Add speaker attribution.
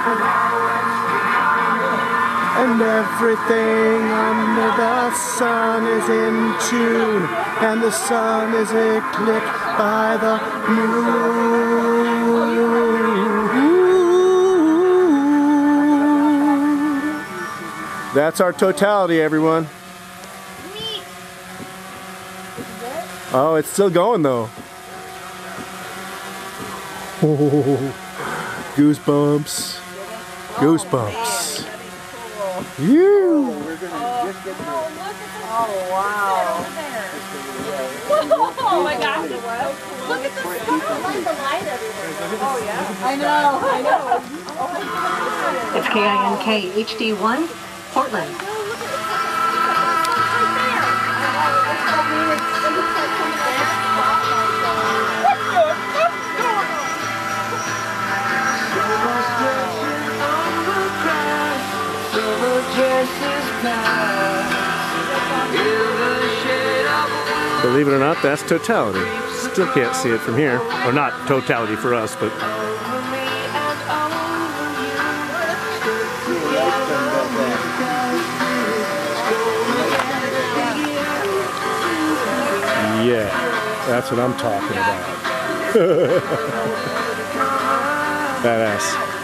Speaker 1: And everything under the sun is in tune, and the sun is eclipsed by the moon. That's our totality, everyone. Oh, it's still going though. Oh, goosebumps. Goosebumps. You.
Speaker 2: Oh, wow. Oh my gosh. Look at the sky. Like the light everywhere. Oh yeah. I know.
Speaker 3: It's KINK HD1, Portland.
Speaker 1: Believe it or not, that's totality. Still can't see it from here. Or not totality for us, but... Yeah, that's what I'm talking about. Badass.